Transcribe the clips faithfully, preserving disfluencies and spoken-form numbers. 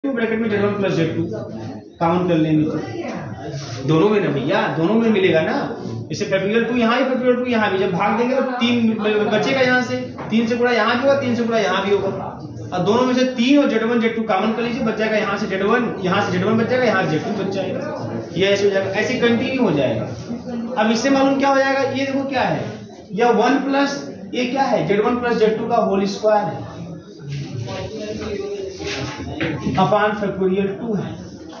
To bracket में Z one plus Z two count कर लेंगे तो दोनों में ना भैया, दोनों में मिलेगा ना। इसे फैक्टोरियल टू यहाँ ही फैक्टोरियल टू यहाँ भी, जब भाग देंगे तो तीन बचेगा, यहाँ से तीन से गुणा यहाँ भी होगा, तीन से गुणा यहाँ भी होगा, और दोनों में से तीन और Z one Z two common कर लीजिए, बच जाएगा यहाँ से जेड वन, यहाँ से जेड वन बच जाएगा, यहाँ से जेड टू बच जाएगा। ये ऐसे हो जाएगा, ऐसे कंटिन्यू हो जाएगा। अब इससे मालूम क्या हो जाएगा, ये देखो क्या है, यह वन प्लस ये क्या है, Z one plus Z two का होल स्क्वायर है अपान फैक्टोरियल टू है,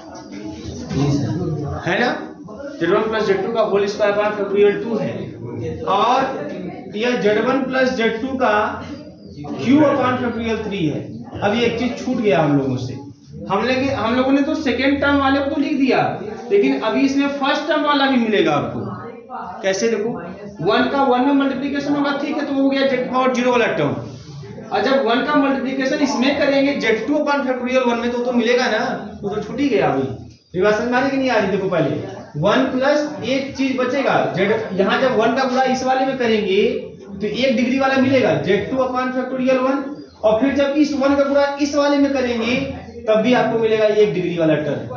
है ना। Z one plus Z two का whole square upon factorial two है, और यह Z one plus Z two का क्यूब अपान फैक्टोरियल थ्री है। अब ये एक चीज छूट गया हम लोगों से, हम लोग हम लोगों ने तो सेकेंड टर्म वाले को तो लिख दिया, लेकिन अभी इसमें फर्स्ट टर्म वाला भी मिलेगा आपको। कैसे देखो, वन का वन में मल्टीप्लीकेशन होगा, ठीक है, तो वो हो गया जेड पावर जीरो वाला टर्म, और जब वन का मल्टीप्लीकेशन इसमें करेंगे Z two upon factorial one में, तो तो मिलेगा ना, वो तो छूट ही गया। अभी ये बात समझ में आ रही कि नहीं आ रही? देखो पहले वन प्लस एक चीज बचेगा, जेड यहाँ जब वन का गुणा इस वाले में करेंगे तो एक डिग्री वाला मिलेगा Z two upon factorial one, और फिर जब इस वन का गुणा इस वाले में करेंगे तब भी आपको मिलेगा एक डिग्री वाला टर्म,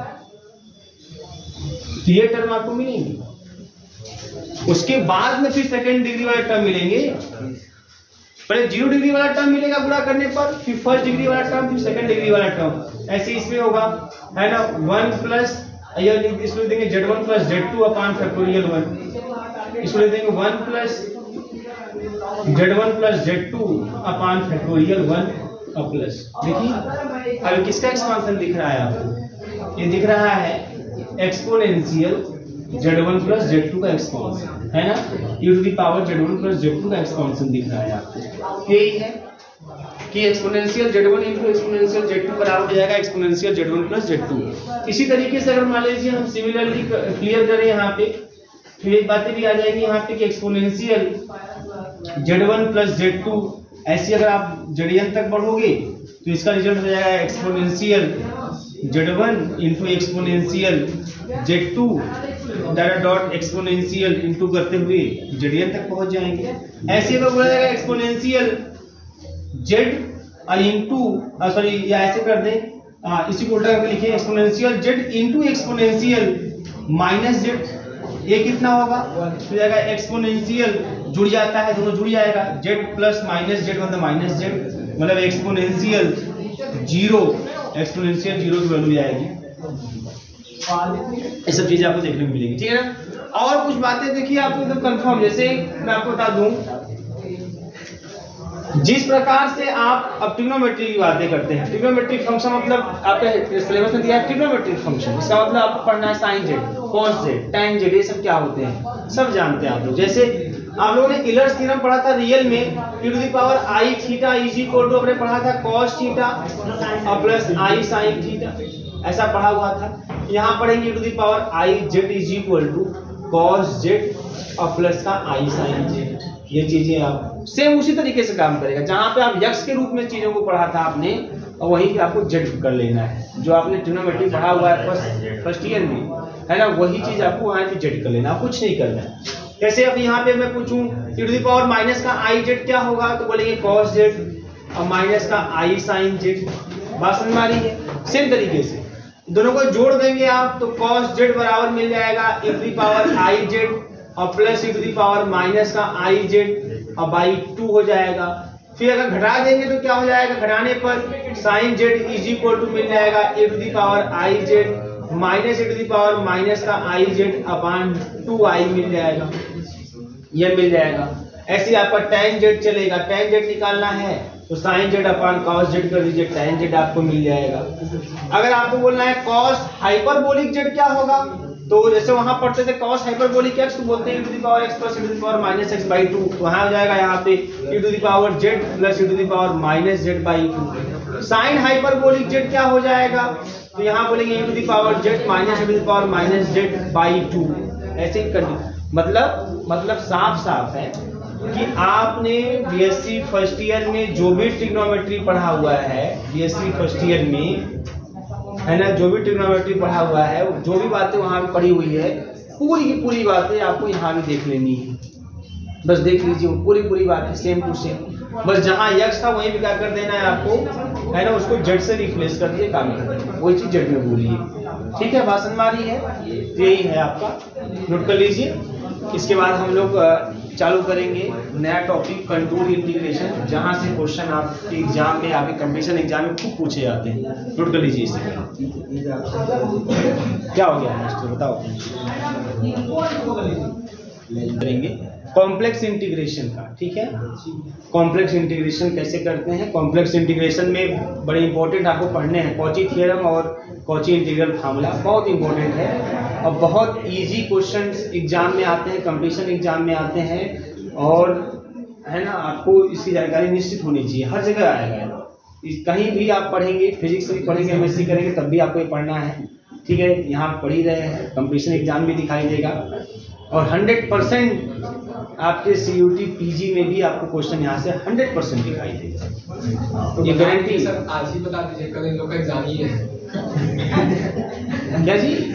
तो ये टर्म आपको मिलेंगे। उसके बाद में फिर सेकेंड डिग्री वाले टर्म मिलेंगे, पहले जीरो डिग्री वाला टर्म मिलेगा गुणा करने पर, फिर फर्स्ट डिग्री वाला टर्म, फिर सेकंड डिग्री वाला टर्म, ऐसे इसमें होगा, है ना। वन प्लस इसमें देंगे Z one plus Z two upon factorial one, इसमें देंगे one plus Z one plus Z two upon factorial one plus. देखिए अब किसका एक्सपांशन दिख रहा है आपको, ये दिख रहा है exponential Z one plus Z two का एक्सपांशन, है ना, e to the power Z one plus Z two का एक्सपांशन दिख रहा है आपको। यही है कि exponential Z one into exponential Z two बराबर हो जाएगा exponential Z one plus Z two. इसी तरीके से अगर मान लीजिए हम सिमिलरली क्लियर करें यहाँ पे, तो ये बातें भी आ जाएंगी यहाँ पे कि exponential Z one plus Z two, ऐसी अगर आप जेडन तक बढ़ोगे तो इसका रिजल्ट हो जाएगा exponential Z one into exponential Z two direct dot exponential into करते हुए जेडन तक पहुंच जाएंगे। ऐसे अगर बोला जाएगा एक्सपोनेंशियल जेड इंटू सॉरी या ऐसे कर दें, आ, इसी को उल्टा करके लिखिए exponential Z into exponential minus Z, ये कितना होगा, तो जाएगा एक्सपोनेंशियल जुड़ जाता है, दोनों जुड़ जाएगा, जेड प्लस माइनस जेड मतलब माइनस जेड, मतलब एक्सपोनेंशियल जीरो, एक्सपोनेंशियल जीरो की वैल्यू आएगी। ये सब चीजें आपको देखने को मिलेगी, ठीक है ना। और कुछ बातें देखिए आपको एकदम कंफर्म, जैसे मैं आपको बता दूं, जिस प्रकार से आप अब ट्रिग्नोमेट्री की बातें करते हैं, ट्रिग्नोमेट्रिक फंक्शन मतलब आपके सिलेबस में दिया है ट्रिग्नोमेट्रिक फंक्शन, इसका मतलब आपको पढ़ना है sine Z, cos Z, tan Z, ये सब क्या होते हैं सब जानते हैं आप लोग। जैसे आप लोगों ने यूलर्स थ्योरम पढ़ा था रियल में, e to the power I theta is equal to, आपने पढ़ा था कॉस थीटा और प्लस आई साइन थीटा, ऐसा पढ़ा हुआ था। यहाँ पढ़ेंगे e to the power I Z is equal to cos Z और प्लस का आई साइन जेड। ये चीजें आप सेम उसी तरीके से काम करेगा, जहां पे आप यक्स के रूप में चीजों को पढ़ा था आपने, और वहीं पे आपको जेड कर लेना है, जो आपने ट्रिग्नोमेट्री पढ़ा हुआ है फर्स्ट फर्स्ट ईयर में, है ना, वही चीज आपको वहां पे जेड कर लेना, कुछ नहीं करना है। जैसे अब यहाँ पे मैं पूछूं e to the power minus का आई जेड क्या होगा, तो बोलेंगे कॉस जेड और माइनस का आई साइन जेड। बात समझ में आ रही है? सेम तरीके से दोनों को जोड़ देंगे आप, तो कॉस जेड बराबर मिल जाएगा e to the power I Z और plus e to the power minus का आई जेड और बाई टू हो जाएगा। फिर अगर घटा देंगे तो क्या हो जाएगा, घटाने पर sine Z is equal to मिल जाएगा e to the power I Z minus e to the power minus का I Z upon two I मिल जाएगा, ये मिल जाएगा। ऐसे आपका tan जेड चलेगा, tan जेड निकालना है तो sine Z upon cos Z कर दीजिए, tan जेड आपको मिल जाएगा। अगर आपको बोलना है कॉस हाइपरबोलिक जेड क्या होगा, तो जैसे वहां पढ़ते थे कॉस हाइपरबोलिक एक्स, तो बोलते हैं e to the power x plus e to the power minus x by two, तो वहां हो जाएगा यहाँ पे e to the power z plus e to the power minus z by two. Sine hyperbolic Z क्या हो जाएगा, तो यहाँ बोलेंगे e to the power z minus e to the power minus z by two, ऐसे ही कर। मतलब मतलब साफ साफ है कि आपने बीएससी फर्स्ट ईयर में जो भी ट्रिग्नोमेट्री पढ़ा हुआ है, बीएससी फर्स्ट ईयर में, है ना, जो भी ट्रिग्नोमेट्री पढ़ा हुआ है, जो भी बातें वहां पे पढ़ी हुई है, पूरी की पूरी बातें आपको यहाँ भी देख लेनी है। बस देख लीजिए पूरी पूरी बातें सेम टू सेम, बस जहां यक्स था वहीं भी क्या कर देना है आपको है ना, उसको जेड से रिप्लेस कर दिए, काम कर वही चीज जेड में बोलिए। ठीक है, बात समझ में आ रही है? तो यही है आपका, नोट कर लीजिए। इसके बाद हम लोग चालू करेंगे नया टॉपिक कंटूर इंटीग्रेशन, जहां से क्वेश्चन आपके एग्जाम में, आपके कंपटीशन एग्जाम में खूब पूछे जाते हैं। नोट कर लीजिए इसे। क्या हो गया मास्टर बताओ? करेंगे कॉम्प्लेक्स इंटीग्रेशन का। ठीक है, कॉम्प्लेक्स इंटीग्रेशन कैसे करते हैं? कॉम्प्लेक्स इंटीग्रेशन में बड़े इंपॉर्टेंट आपको पढ़ने हैं कॉची थ्योरम और कॉची इंटीग्रल फार्मूला, बहुत इंपॉर्टेंट है और बहुत इजी क्वेश्चंस एग्जाम में आते हैं, कंपटीशन एग्जाम में आते हैं। और है ना, आपको इसकी जानकारी निश्चित होनी चाहिए, हर जगह आएगा। कहीं भी आप पढ़ेंगे, फिजिक्स भी पढ़ेंगे, एमएससी करेंगे, तब भी आपको ये पढ़ना है। ठीक है, यहाँ पढ़ ही रहे हैं, कंपटीशन एग्जाम भी दिखाई देगा और हंड्रेड परसेंट आपके सीयूटी पीजी में भी आपको क्वेश्चन यहाँ से हंड्रेड परसेंट दिखाई देगा, ये गारंटी। सर आज ही बता दीजिए, कल इन लोग का एग्जाम ही है। क्या जी?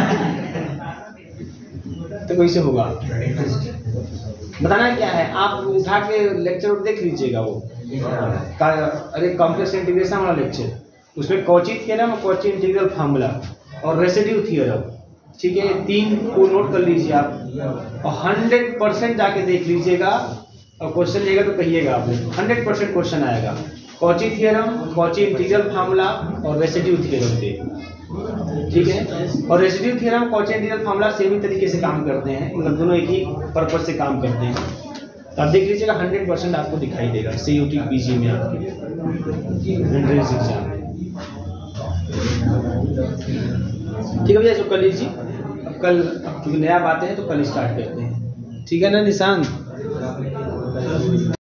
तो कैसे होगा? बताना क्या है, आप उठा के लेक्चर देख लीजिएगा वो का, अरे कॉम्प्लेक्स इंटीग्रेशन वाला लेक्चर, उसमें कॉची थ्योरम और कॉची इंटीग्रल फार्मूला और रेसिड्यू थ्योरम। ठीक है, तीन को नोट कर लीजिए आप और हंड्रेड परसेंट जाके देख लीजिएगा और क्वेश्चन लेगा तो कहिएगा आप, हंड्रेड परसेंट क्वेश्चन आएगा। Cauchy theorem, Cauchy integral formula और रेसिड्यू थ्योरम पे। ठीक है, और residue theorem, Cauchy integral formula same ही तरीके से काम करते हैं, मतलब दोनों एक ही पर्पज से काम करते हैं। तो आप देख लीजिएगा, हंड्रेड परसेंट आपको दिखाई देगा सीयूटी पीजी में, आपके एंट्रेंस एग्जाम में। ठीक है भैया, जो कर लीजिए। अब कल क्योंकि नया बातें हैं तो कल स्टार्ट करते हैं। ठीक है ना निशांत?